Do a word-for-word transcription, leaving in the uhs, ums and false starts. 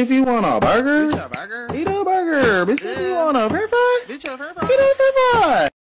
if you want a burger, Bitch, a burger. eat a burger. Bitch, if you want a french fry, Bitch, a french eat a french fry.